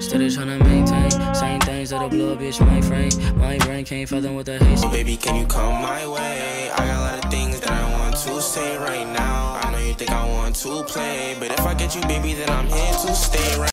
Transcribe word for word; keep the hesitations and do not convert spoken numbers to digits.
Steady tryna maintain same things that'll blow a bitch my frame. My brain can't fathom with the hate. Oh baby, can you come my way? I got a lot of things that I want to say right now. I know you think I want to play, but if I get you, baby, then I'm here to stay right